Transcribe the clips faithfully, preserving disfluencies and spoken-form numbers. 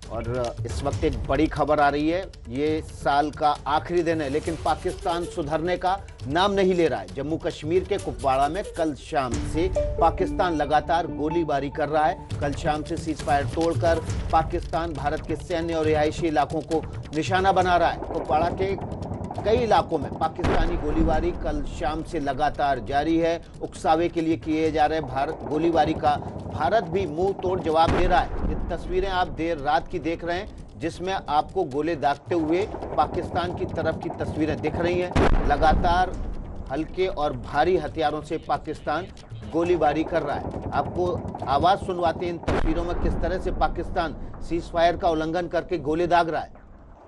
और इस वक्त एक बड़ी खबर आ रही है। ये साल का आखिरी दिन है लेकिन पाकिस्तान सुधरने का नाम नहीं ले रहा है। जम्मू कश्मीर के कुपवाड़ा में कल शाम से पाकिस्तान लगातार गोलीबारी कर रहा है। कल शाम से सीज फायर तोड़कर पाकिस्तान भारत के सैन्य और रिहायशी इलाकों को निशाना बना रहा है। कुपवाड़ा के कई इलाकों में पाकिस्तानी गोलीबारी कल शाम से लगातार जारी है। उकसावे के लिए किए जा रहे भारत गोलीबारी का भारत भी मुंह तोड़ जवाब दे रहा है। ये तस्वीरें आप देर रात की देख रहे हैं जिसमें आपको गोले दागते हुए पाकिस्तान की तरफ की तस्वीरें दिख रही हैं। लगातार हल्के और भारी हथियारों से पाकिस्तान गोलीबारी कर रहा है। आपको आवाज सुनवाते हैं इन तस्वीरों में किस तरह से पाकिस्तान सीज फायर का उल्लंघन करके गोले दाग रहा है।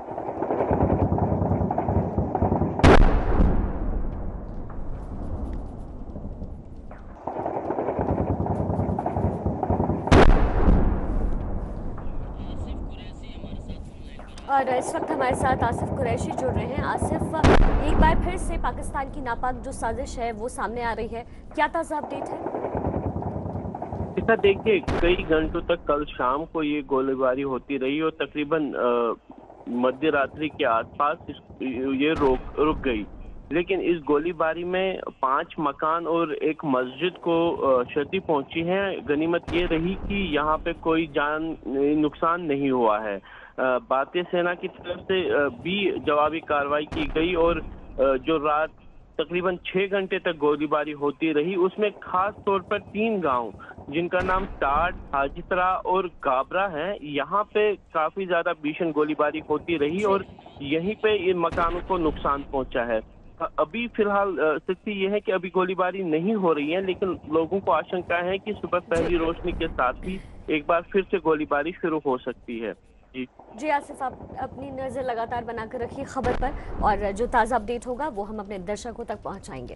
और इस वक्त हमारे साथ आसिफ कुरैशी जुड़ रहे हैं। आसिफ, एक बार फिर से पाकिस्तान की नापाक जो साजिश है वो सामने आ रही है, क्या ताज़ा अपडेट है? ऐसा देखिए, कई घंटों तक कल शाम को ये गोलीबारी होती रही और तकरीबन मध्य रात्रि के आसपास ये रोक रुक गई। लेकिन इस गोलीबारी में पांच मकान और एक मस्जिद को क्षति पहुंची है। गनीमत ये रही कि यहाँ पे कोई जान नुकसान नहीं हुआ है। भारतीय सेना की तरफ से भी जवाबी कार्रवाई की गई और जो रात तकरीबन छह घंटे तक गोलीबारी होती रही उसमें खास तौर पर तीन गांव जिनका नाम टाट, हाजितरा और गाबरा है, यहाँ पे काफी ज्यादा भीषण गोलीबारी होती रही और यहीं पे इन मकानों को नुकसान पहुंचा है। अभी फिलहाल स्थिति यह है कि अभी गोलीबारी नहीं हो रही है, लेकिन लोगों को आशंका है कि सुबह पहली रोशनी के साथ ही एक बार फिर से गोलीबारी शुरू हो सकती है। जी जी आसिफ, आप अपनी नज़र लगातार बनाकर रखिए खबर पर और जो ताज़ा अपडेट होगा वो हम अपने दर्शकों तक पहुंचाएंगे।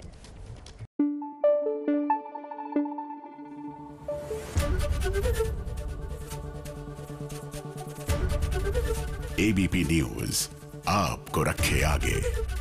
एबीपी न्यूज आपको रखे आगे।